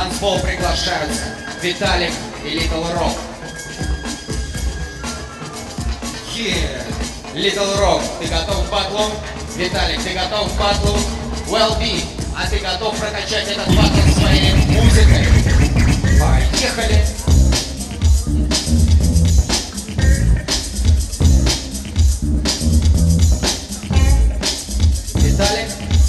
танцпол приглашаются Виталик и Little Rock. Little Rock, ты готов к батлу? Виталик, ты готов к батлу? Well B, а ты готов прокачать этот батл своей музыкой? Поехали! Виталик.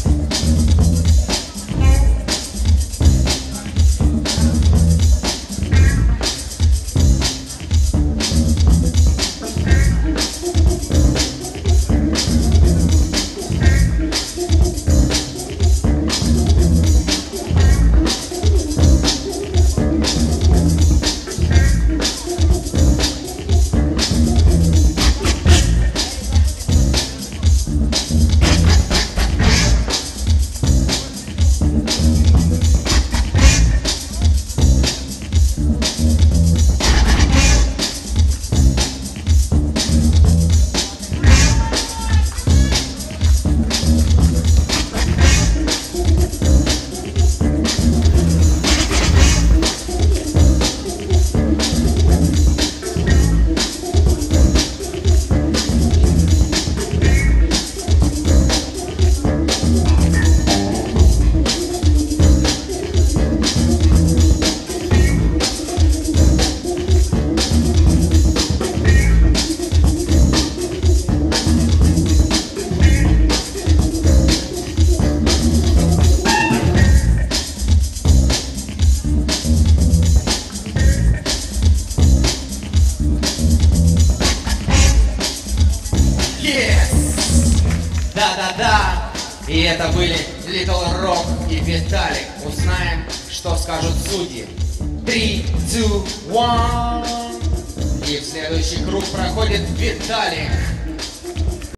Да-да-да, и это были Little Rock и Виталик. Узнаем, что скажут судьи. 3, 2, 1. И в следующий круг проходит Виталик.